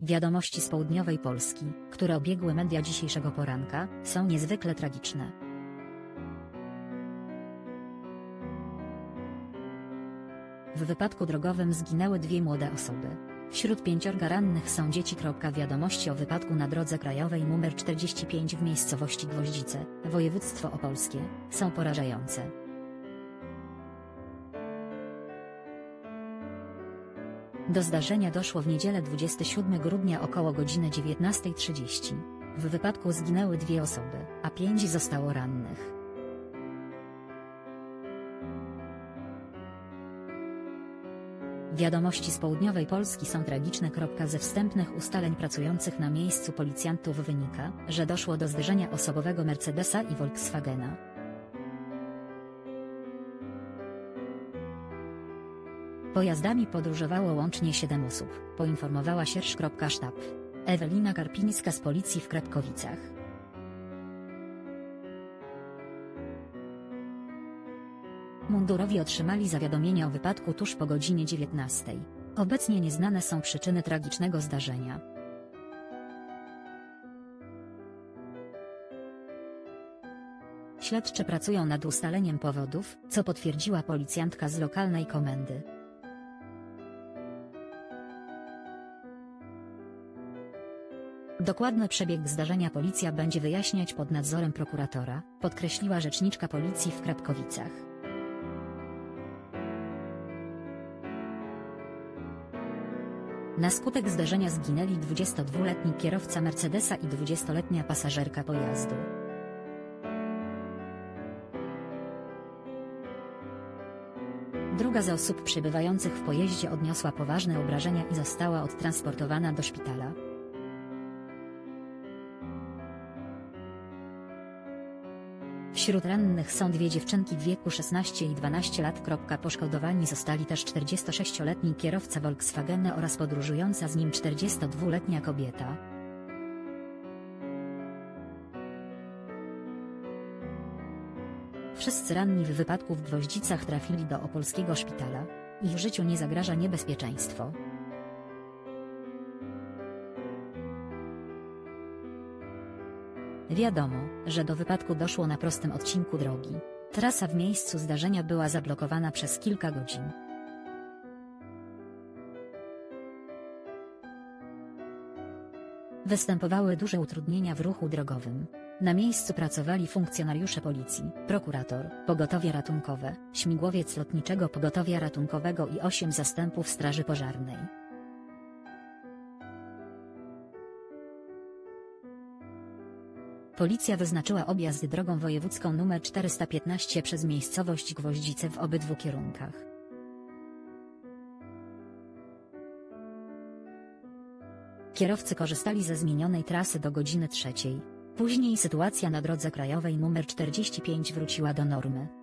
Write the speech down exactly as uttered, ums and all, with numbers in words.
Wiadomości z południowej Polski, które obiegły media dzisiejszego poranka, są niezwykle tragiczne. W wypadku drogowym zginęły dwie młode osoby. Wśród pięciorga rannych są dzieci. Wiadomości o wypadku na drodze krajowej nr czterdzieści pięć w miejscowości Gwoździce, województwo opolskie, są porażające. Do zdarzenia doszło w niedzielę dwudziestego siódmego grudnia około godziny dziewiętnastej trzydzieści. W wypadku zginęły dwie osoby, a pięć zostało rannych. Wiadomości z południowej Polski są tragiczne. Ze wstępnych ustaleń pracujących na miejscu policjantów wynika, że doszło do zderzenia osobowego Mercedesa i Volkswagena. Pojazdami podróżowało łącznie siedem osób, poinformowała sierż.sztab. Ewelina Karpińska z policji w Krapkowicach. Mundurowi otrzymali zawiadomienie o wypadku tuż po godzinie dziewiętnastej. Obecnie nieznane są przyczyny tragicznego zdarzenia. Śledczy pracują nad ustaleniem powodów, co potwierdziła policjantka z lokalnej komendy. Dokładny przebieg zdarzenia policja będzie wyjaśniać pod nadzorem prokuratora, podkreśliła rzeczniczka policji w Krapkowicach. Na skutek zdarzenia zginęli dwudziestodwuletni kierowca Mercedesa i dwudziestoletnia pasażerka pojazdu. Druga z osób przebywających w pojeździe odniosła poważne obrażenia i została odtransportowana do szpitala. Wśród rannych są dwie dziewczynki w wieku szesnaście i dwanaście lat. Poszkodowani zostali też czterdziestosześcioletni kierowca Volkswagena oraz podróżująca z nim czterdziestodwuletnia kobieta. Wszyscy ranni w wypadku w Gwoździcach trafili do opolskiego szpitala. Ich życiu nie zagraża niebezpieczeństwo. Wiadomo, że do wypadku doszło na prostym odcinku drogi. Trasa w miejscu zdarzenia była zablokowana przez kilka godzin. Występowały duże utrudnienia w ruchu drogowym. Na miejscu pracowali funkcjonariusze policji, prokurator, pogotowie ratunkowe, śmigłowiec lotniczego pogotowia ratunkowego i osiem zastępów straży pożarnej. Policja wyznaczyła objazd drogą wojewódzką nr czterysta piętnaście przez miejscowość Gwoździce w obydwu kierunkach. Kierowcy korzystali ze zmienionej trasy do godziny trzeciej. Później sytuacja na drodze krajowej nr czterdzieści pięć wróciła do normy.